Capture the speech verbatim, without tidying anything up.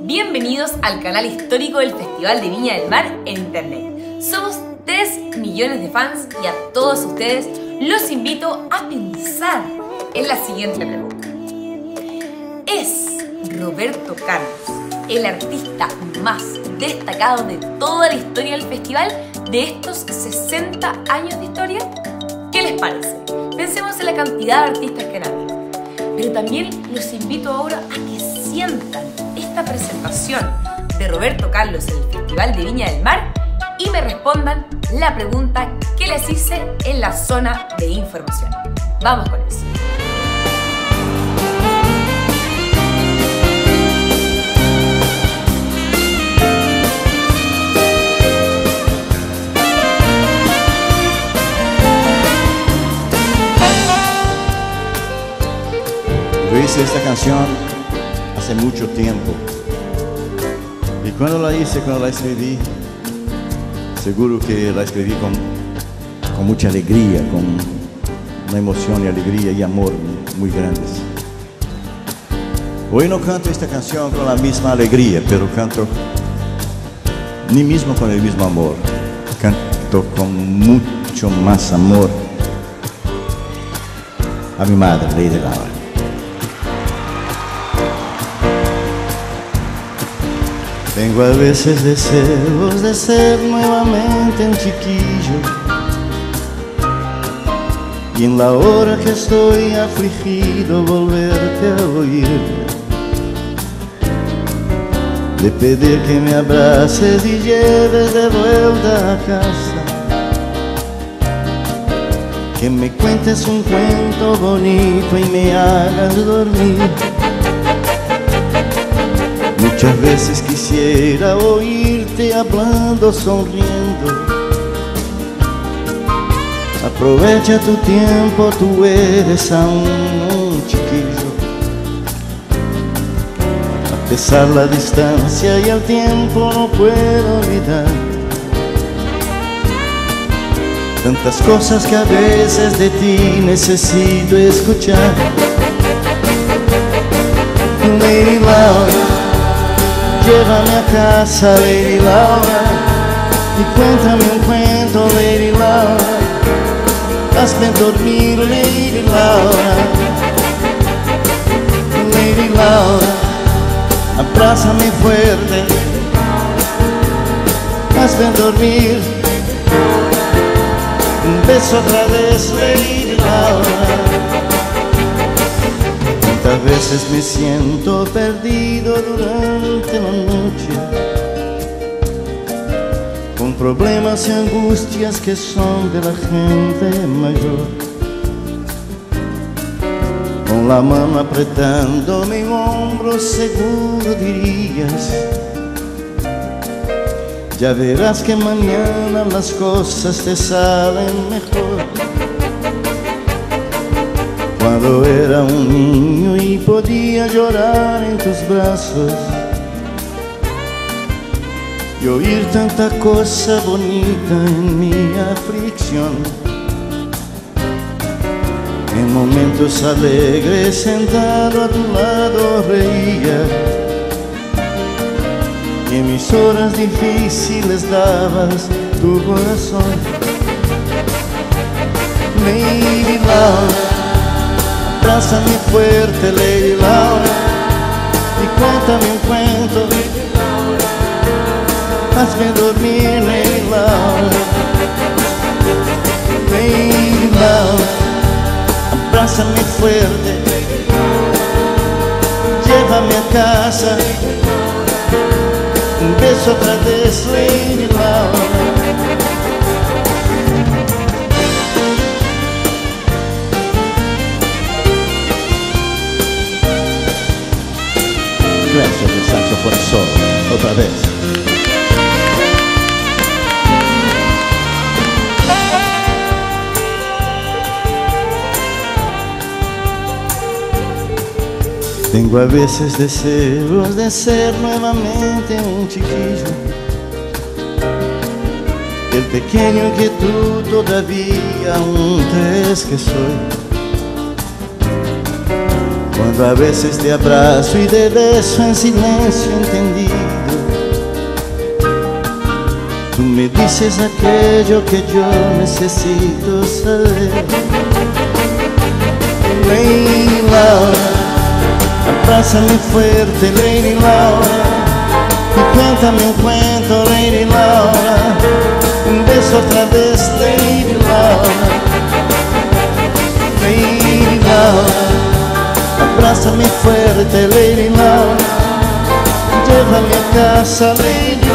Bienvenidos al canal histórico del Festival de Viña del Mar en Internet. Somos tres millones de fans y a todos ustedes los invito a pensar en la siguiente pregunta. ¿Es Roberto Carlos el artista más destacado de toda la historia del festival de estos sesenta años de historia? ¿Qué les parece? Pensemos en la cantidad de artistas que han habido. Pero también los invito ahora a que sientan esta presentación de Roberto Carlos en el Festival de Viña del Mar y me respondan la pregunta que les hice en la zona de información. Vamos con eso. Yo hice esta canción hace mucho tiempo y cuando la hice, cuando la escribí, seguro que la escribí con, con mucha alegría, con una emoción y alegría y amor muy grandes. Hoy no canto esta canción con la misma alegría, pero canto ni mismo con el mismo amor, canto con mucho más amor a mi madre, Lady Laura. Tengo a veces deseos de ser nuevamente un chiquillo, y en la hora que estoy afligido volverte a oír, de pedir que me abraces y lleves de vuelta a casa, que me cuentes un cuento bonito y me hagas dormir. Muchas veces quisiera oírte hablando, sonriendo. Aprovecha tu tiempo, tú eres aún un chiquillo. A pesar la distancia y el tiempo no puedo olvidar tantas cosas que a veces de ti necesito escuchar. Lady Laura, llévame a casa, Lady Laura, y cuéntame un cuento, Lady Laura. Hazme dormir, Lady Laura. Lady Laura, abrázame fuerte, hazme dormir. Un beso otra vez, Lady Laura. Tantas veces me siento perdido durante la noche, con problemas y angustias que son de la gente mayor, con la mano apretando mi hombro seguro dirías: ya verás que mañana las cosas te salen mejor. Cuando era un niño y podía llorar en tus brazos y oír tanta cosa bonita en mi aflicción, en momentos alegres sentado a tu lado reía, y en mis horas difíciles dabas tu corazón. Lady Laura, abrázame fuerte, Lady Laura, y cuéntame un cuento, hazme dormir, Lady Laura. Lady Laura, abrázame fuerte, llévame a casa, un beso otra vez, Lady Laura. Gracias del saxofón solo, otra vez. Tengo a veces deseos de ser nuevamente un chiquillo, el pequeño que tú todavía aún crees que soy. Cuando a veces te abrazo y te beso en silencio entendido, tú me dices aquello que yo necesito saber. Lady Laura, abrázame fuerte, Lady Laura, y cuéntame un cuento, Lady Laura, un beso otra vez, Lady Laura. Lady Laura, abrázame fuerte, Lady Laura, llévame a casa, Lady